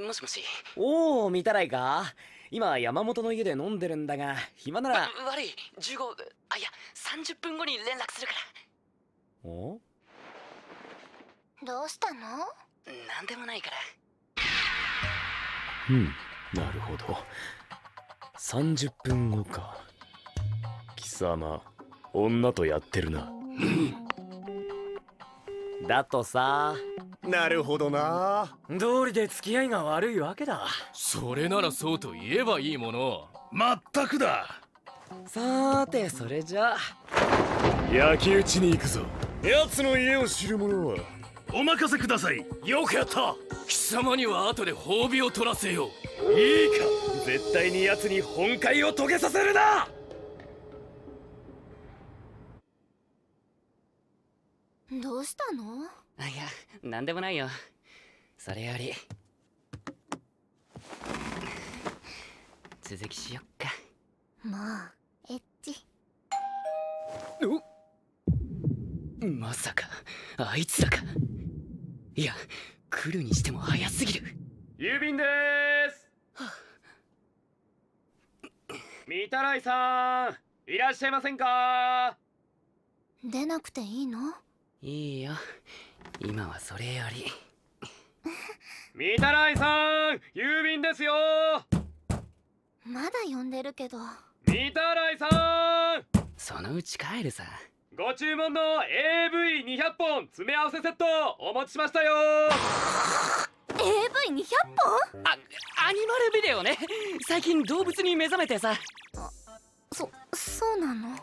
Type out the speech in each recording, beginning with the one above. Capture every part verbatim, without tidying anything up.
もしもし。 おお、見たらいか。今山本の家で飲んでるんだが、暇なら。 悪い、じゅうご、あ、いやさんじゅっぷんごに連絡するかお？ どうしたの？ ら。なんでもないから。 うん、なるほど。さんじゅっぷんごか。貴様、女とやってるな。だとさ。 なるほどな。 道理で付き合いが悪いわけだ。 それならそうと言えばいいもの。 まったくだ。 さーて、それじゃ焼き討ちに行くぞ。奴の家を知る者はお任せください。 よくやった。貴様には後で褒美を取らせよう。 いいか、絶対に奴に本懐を遂げさせるな。 どうしたの？ あ、いや、なんでもないよ。それより続きしよっか。 もうエッチ。 まさかあいつらか。いや、来るにしても早すぎる。 郵便でーす。御たらいさん、いらっしゃいませんか？ 出なくていいの？ いいよ、今はそれより。 御たらいさん、郵便ですよ。 まだ呼んでるけど。 御たらいさん、 そのうち帰るさ。 ご注文の エーブイにひゃっぽん詰め合わせセットお持ちしましたよ。 エーブイにひゃっぽん？ あ、アニマルビデオね。最近動物に目覚めてさ。 そ、そうなの？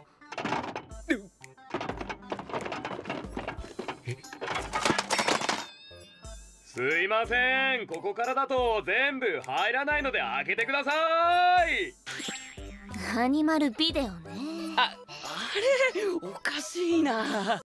すいません、ここからだと全部入らないので開けてください。 アニマルビデオね。 あ、あれおかしいな。